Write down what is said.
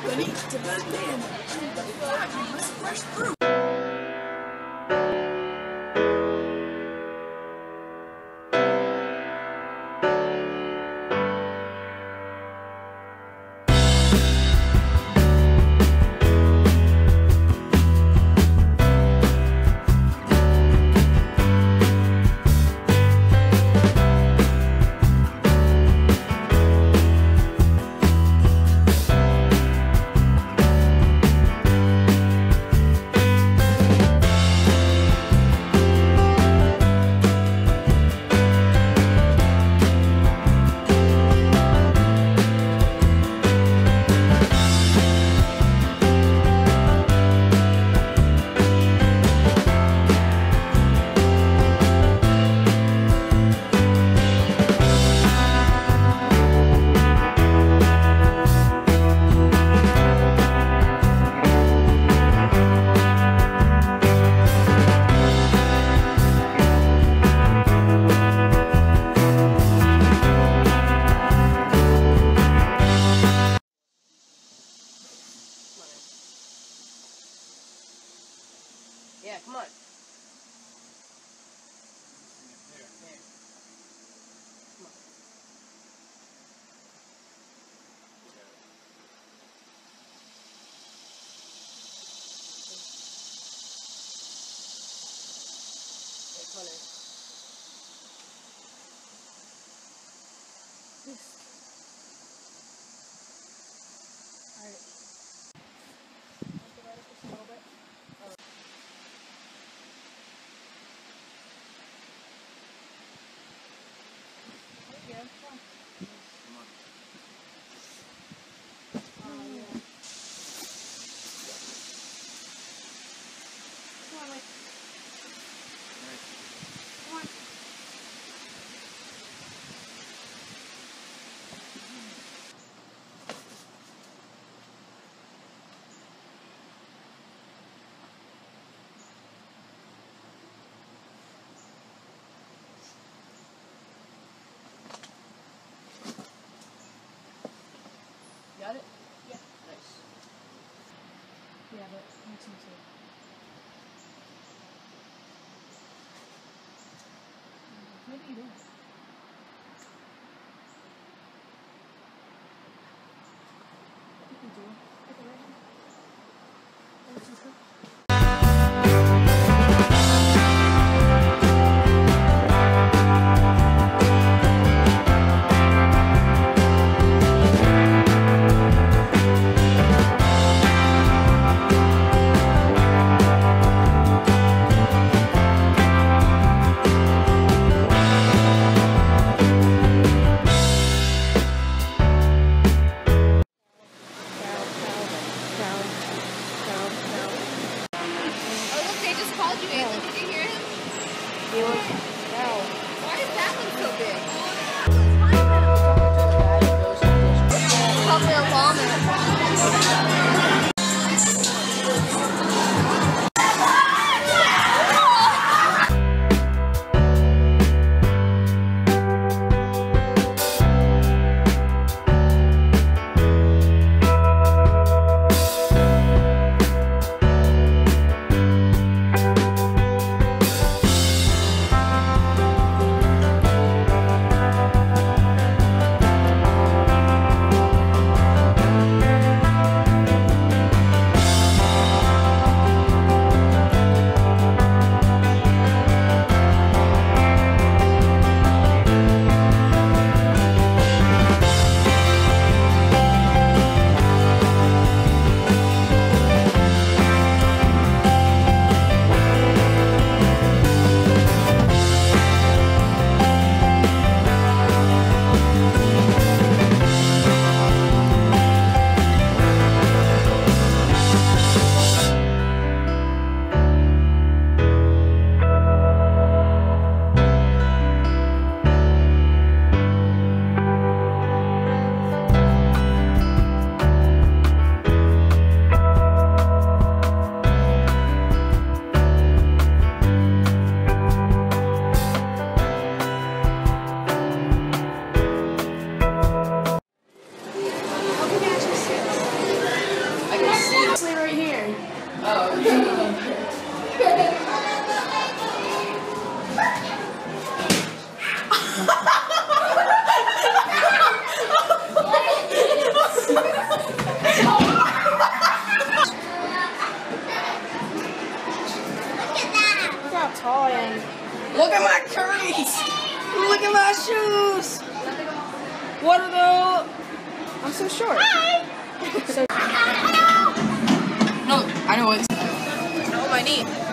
Beneath the bandana, the fabulous fresh fruit. Yeah, come on. There. Come on. Yeah, come on in. This. Alright. Divide it just a little bit. There you go. Come on. Come on. Oh, yeah. Come on, wait. Nice. Come on. Got it? Yeah. Nice. Yeah, but makes sense too. Maybe you did. You can do it. Take it right hand. Oh, this is good. Look how tall I am. Look at my curries. Look at my shoes. What are those? I'm so short. No, I know it's. Oh, my knee.